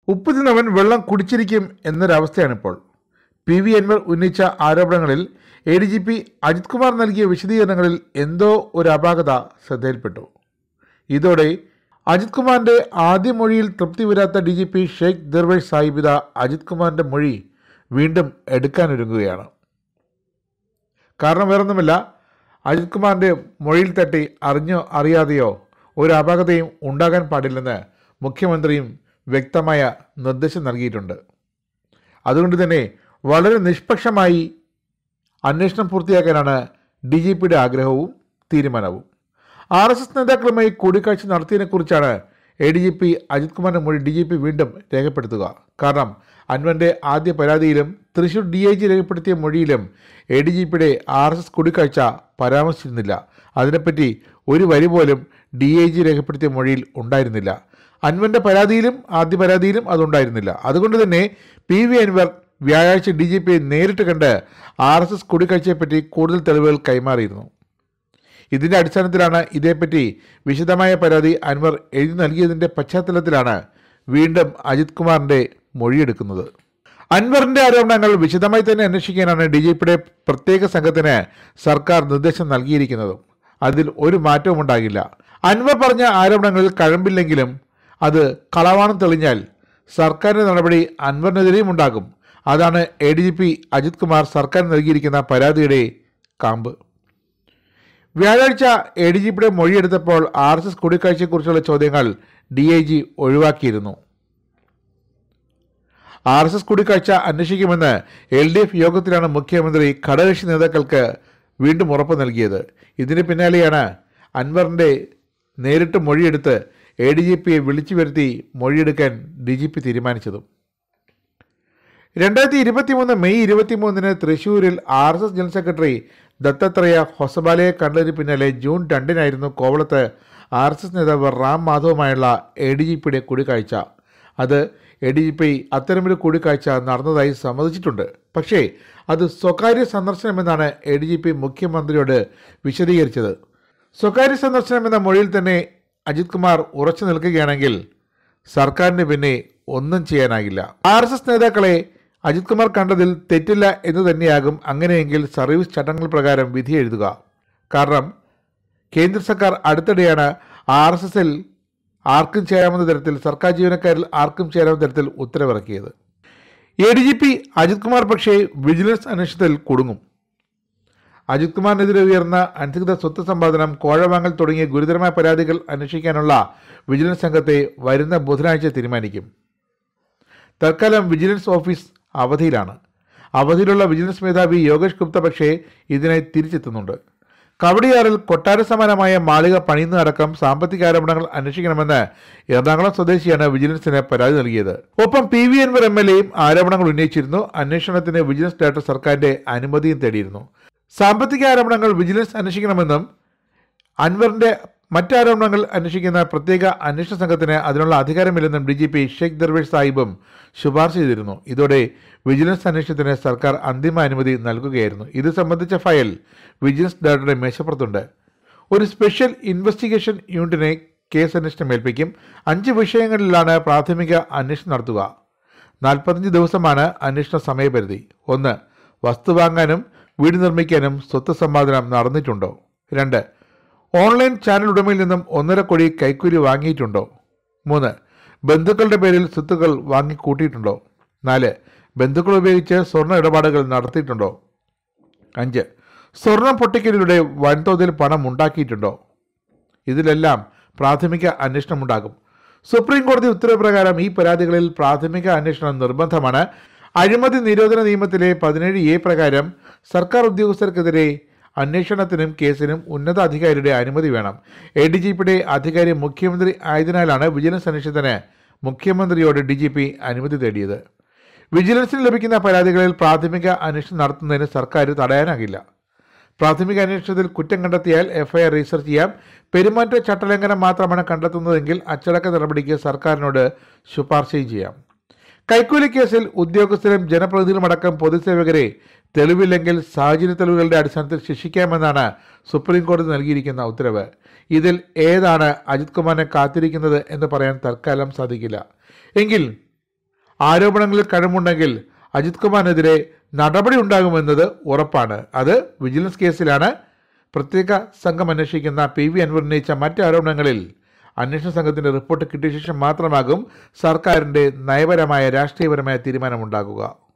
ഉപ്പ് തിന്നവൻ വെള്ളം കുടിച്ചിരിക്കും എന്നൊരവസ്ഥയാണിപ്പോൾ. പി വി അൻവർ ഉന്നയിച്ച ആരോപണങ്ങളിൽ ADGP അജിത് കുമാർ നൽകിയ വിശദീകരണങ്ങളിൽ എന്തോ ഒരു അപാകത ശ്രദ്ധയിൽപ്പെട്ടു. ഇതോടെ അജിത് കുമാറിൻ്റെ ആദ്യ മൊഴിയിൽ തൃപ്തി വരാത്ത DGP ഷെയ്ഖ് ദർവേഷ് സാഹിബിദ അജിത് കുമാറിൻ്റെ മൊഴി വീണ്ടും എടുക്കാനൊരുങ്ങുകയാണ്. കാരണം വേറൊന്നുമില്ല, അജിത് കുമാറിൻ്റെ മൊഴിയിൽ തട്ടി അറിഞ്ഞോ അറിയാതെയോ ഒരു അപാകതയും ഉണ്ടാകാൻ പാടില്ലെന്ന് മുഖ്യമന്ത്രിയും വ്യക്തമായ നിർദ്ദേശം നൽകിയിട്ടുണ്ട്. അതുകൊണ്ട് തന്നെ വളരെ നിഷ്പക്ഷമായി അന്വേഷണം പൂർത്തിയാക്കാനാണ് DGPയുടെ ആഗ്രഹവും തീരുമാനവും. RSS നേതാക്കളുമായി കൂടിക്കാഴ്ച നടത്തിയതിനെക്കുറിച്ചാണ് ADGP അജിത് കുമാറിൻ്റെ മൊഴി DGP വീണ്ടും രേഖപ്പെടുത്തുക. കാരണം അൻവറിൻ്റെ ആദ്യ പരാതിയിലും തൃശൂർ DIG രേഖപ്പെടുത്തിയ മൊഴിയിലും ADGPയുടെ RSS കൂടിക്കാഴ്ച പരാമർശിച്ചിരുന്നില്ല. അതിനെപ്പറ്റി ഒരു വരി പോലും DIG രേഖപ്പെടുത്തിയ മൊഴിയിൽ ഉണ്ടായിരുന്നില്ല. അൻവറിൻ്റെ ആദ്യ പരാതിയിലും അതുണ്ടായിരുന്നില്ല. അതുകൊണ്ട് തന്നെ PV അൻവർ വ്യാഴാഴ്ച DGPയെ നേരിട്ട് കണ്ട് RSS കൂടിക്കാഴ്ചയെപ്പറ്റി കൂടുതൽ തെളിവുകൾ കൈമാറിയിരുന്നു. ഇതിൻ്റെ അടിസ്ഥാനത്തിലാണ് ഇതേപ്പറ്റി വിശദമായ പരാതി അൻവർ എഴുതി നൽകിയതിൻ്റെ പശ്ചാത്തലത്തിലാണ് വീണ്ടും അജിത് കുമാറിൻ്റെ മൊഴിയെടുക്കുന്നത്. അൻവറിൻ്റെ ആരോപണങ്ങൾ വിശദമായി തന്നെ അന്വേഷിക്കാനാണ് DGPയുടെ പ്രത്യേക സംഘത്തിന് സർക്കാർ നിർദ്ദേശം നൽകിയിരിക്കുന്നതും. അതിൽ ഒരു മാറ്റവും ഉണ്ടാകില്ല. അൻവർ പറഞ്ഞ ആരോപണങ്ങളിൽ കഴമ്പില്ലെങ്കിലും അത് കളവാണെന്ന് തെളിഞ്ഞാൽ സർക്കാരിൻ്റെ നടപടി അൻവറിനെതിരെയും ഉണ്ടാകും. അതാണ് ADGP അജിത് കുമാർ സർക്കാർ നൽകിയിരിക്കുന്ന പരാതിയുടെ കാമ്പ്. വ്യാഴാഴ്ച ADGPയുടെ മൊഴിയെടുത്തപ്പോൾ RSS കൂടിക്കാഴ്ചയെക്കുറിച്ചുള്ള ചോദ്യങ്ങൾ DIG ഒഴിവാക്കിയിരുന്നു. RSS കൂടിക്കാഴ്ച അന്വേഷിക്കുമെന്ന് LDF യോഗത്തിലാണ് മുഖ്യമന്ത്രി ഘടകകക്ഷി നേതാക്കൾക്ക് വീണ്ടും ഉറപ്പ് നൽകിയത്. ഇതിന് പിന്നാലെയാണ് അൻവറിൻ്റെ നേരിട്ട് മൊഴിയെടുത്ത് ADGPയെ വിളിച്ചു വരുത്തി മൊഴിയെടുക്കാൻ DGP തീരുമാനിച്ചതും. 2023 മെയ് 23 തൃശ്ശൂരിൽ RSS ജനറൽ സെക്രട്ടറി ദത്തത്രേയ ഹൊസബാലയെ കണ്ടതിന് പിന്നാലെ ജൂൺ 2 കോവളത്ത് RSS നേതാവ് റാം മാധവുമായുള്ള ADGPയുടെ കൂടിക്കാഴ്ച. അത് ADGP അത്തരമൊരു കൂടിക്കാഴ്ച നടന്നതായി സമ്മതിച്ചിട്ടുണ്ട്. പക്ഷേ അത് സ്വകാര്യ സന്ദർശനമെന്നാണ് ADGP മുഖ്യമന്ത്രിയോട് വിശദീകരിച്ചത്. സ്വകാര്യ സന്ദർശനം എന്ന മൊഴിയിൽ തന്നെ അജിത് കുമാർ ഉറച്ചു നിൽക്കുകയാണെങ്കിൽ സർക്കാരിന് പിന്നെ ഒന്നും ചെയ്യാനാകില്ല. RSS നേതാക്കളെ അജിത് കുമാർ കണ്ടതിൽ തെറ്റില്ല എന്ന് തന്നെയാകും അങ്ങനെയെങ്കിൽ സർവീസ് ചട്ടങ്ങൾ പ്രകാരം വിധി എഴുതുക. കാരണം കേന്ദ്ര സർക്കാർ അടുത്തിടെയാണ് RSSൽ ആർക്കും ചേരാവുന്ന തരത്തിൽ, സർക്കാർ ജീവനക്കാരിൽ ആർക്കും ചേരാവുന്ന തരത്തിൽ ഉത്തരവിറക്കിയത്. ADGP അജിത് കുമാർ പക്ഷേ വിജിലൻസ് അന്വേഷണത്തിൽ കുടുങ്ങും. അജിത് കുമാറിനെതിരെ ഉയർന്ന അനധികൃത സ്വത്ത് സമ്പാദനം, കോഴവാങ്ങൽ തുടങ്ങിയ ഗുരുതരമായ പരാതികൾ അന്വേഷിക്കാനുള്ള വിജിലൻസ് സംഘത്തെ വരുന്ന ബുധനാഴ്ച തീരുമാനിക്കും. തൽക്കാലം വിജിലൻസ് ഓഫീസ് അവധിയിലാണ്. അവധിയിലുള്ള വിജിലൻസ് മേധാവി യോഗേഷ് ഗുപ്ത പക്ഷേ ഇതിനായി തിരിച്ചെത്തുന്നുണ്ട്. കവടിയാറിൽ കൊട്ടാര സമാനമായ മാളിക പണിയുന്നതടക്കം സാമ്പത്തിക ആരോപണങ്ങൾ അന്വേഷിക്കണമെന്ന് എറണാകുളം സ്വദേശിയാണ് വിജിലൻസിന് പരാതി നൽകിയത്. ഒപ്പം PV അൻവർ MLAയും ആരോപണങ്ങൾ ഉന്നയിച്ചിരുന്നു. അന്വേഷണത്തിന് വിജിലൻസ് ഡയറക്ടർ സർക്കാരിന്റെ അനുമതിയും തേടിയിരുന്നു. സാമ്പത്തിക ആരോപണങ്ങൾ വിജിലൻസ് അന്വേഷിക്കണമെന്നും അൻവറിന്റെ മറ്റാരോപണങ്ങൾ അന്വേഷിക്കുന്ന പ്രത്യേക അന്വേഷണ സംഘത്തിന് അതിനുള്ള അധികാരമില്ലെന്നും DGP ഷെയ്ഖ് ദർവേഷ് സാഹിബും ശുപാർശ ചെയ്തിരുന്നു. ഇതോടെ വിജിലൻസ് അന്വേഷണത്തിന് സർക്കാർ അന്തിമ അനുമതി നൽകുകയായിരുന്നു. ഇത് സംബന്ധിച്ച ഫയൽ വിജിലൻസ് ഡയറക്ടറുടെ മേശപ്പുറത്തുണ്ട്. ഒരു സ്പെഷ്യൽ ഇൻവെസ്റ്റിഗേഷൻ യൂണിറ്റിനെ കേസ് അന്വേഷണം ഏൽപ്പിക്കും. 5 വിഷയങ്ങളിലാണ് പ്രാഥമിക അന്വേഷണം നടത്തുക. 45 ദിവസമാണ് അന്വേഷണ സമയപരിധി. 1. വസ്തു വാങ്ങാനും വീട് നിർമ്മിക്കാനും സ്വത്ത് സമ്പാദനം നടന്നിട്ടുണ്ടോ? 2. ഓൺലൈൻ ചാനൽ ഉടമയിൽ നിന്നും 1.5 കോടി കൈക്കൂലി വാങ്ങിയിട്ടുണ്ടോ? 3. ബന്ധുക്കളുടെ പേരിൽ സ്വത്തുക്കൾ വാങ്ങിക്കൂട്ടിയിട്ടുണ്ടോ? 4. ബന്ധുക്കൾ ഉപയോഗിച്ച് സ്വർണ്ണ ഇടപാടുകൾ നടത്തിയിട്ടുണ്ടോ? 5. സ്വർണം പൊട്ടിക്കലിലൂടെ വൻതോതിൽ പണം ഉണ്ടാക്കിയിട്ടുണ്ടോ? ഇതിലെല്ലാം പ്രാഥമിക അന്വേഷണം ഉണ്ടാകും. സുപ്രീം കോടതി ഉത്തരവ് പ്രകാരം ഈ പരാതികളിൽ പ്രാഥമിക അന്വേഷണം നിർബന്ധമാണ്. അഴിമതി നിരോധന നിയമത്തിലെ 17A പ്രകാരം സർക്കാർ ഉദ്യോഗസ്ഥർക്കെതിരെ അന്വേഷണത്തിനും കേസിനും ഉന്നത അധികാരിയുടെ അനുമതി വേണം. ADGPയുടെ അധികാരി മുഖ്യമന്ത്രി ആയതിനാലാണ് വിജിലൻസ് അന്വേഷണത്തിന് മുഖ്യമന്ത്രിയോട് DGP അനുമതി തേടിയത്. വിജിലൻസിന് ലഭിക്കുന്ന പരാതികളിൽ പ്രാഥമിക അന്വേഷണം നടത്തുന്നതിന് സർക്കാർ തടയാനാകില്ല. പ്രാഥമിക അന്വേഷണത്തിൽ കുറ്റം കണ്ടെത്തിയാൽ FIR രജിസ്റ്റർ ചെയ്യാം. പെരുമാറ്റ ചട്ടലംഘനം മാത്രമാണ് കണ്ടെത്തുന്നതെങ്കിൽ അച്ചടക്ക നടപടിക്ക് സർക്കാരിനോട് ശുപാർശയും ചെയ്യാം. കൈക്കൂലി കേസിൽ ഉദ്യോഗസ്ഥരും ജനപ്രതിനിധികളുമടക്കം പൊതുസേവകരെ തെളിവില്ലെങ്കിൽ സാഹചര്യ തെളിവുകളുടെ അടിസ്ഥാനത്തിൽ ശിക്ഷിക്കാമെന്നാണ് സുപ്രീം കോടതി നൽകിയിരിക്കുന്ന ഉത്തരവ്. ഇതിൽ ഏതാണ് അജിത് കുമാറിനെ കാത്തിരിക്കുന്നത് എന്ന് പറയാൻ തൽക്കാലം സാധിക്കില്ല. എങ്കിൽ ആരോപണങ്ങളിൽ കഴമ്പുണ്ടെങ്കിൽ അജിത് കുമാറിനെതിരെ നടപടി ഉണ്ടാകുമെന്നത് ഉറപ്പാണ്. അത് വിജിലൻസ് കേസിലാണ്. പ്രത്യേക സംഘം അന്വേഷിക്കുന്ന PV അൻവർ ഉന്നയിച്ച മറ്റ് ആരോപണങ്ങളിൽ അന്വേഷണ സംഘത്തിന്റെ റിപ്പോർട്ട് കിട്ടിയ ശേഷം മാത്രമാകും സർക്കാരിന്റെ നയപരമായ രാഷ്ട്രീയപരമായ തീരുമാനമുണ്ടാകുക.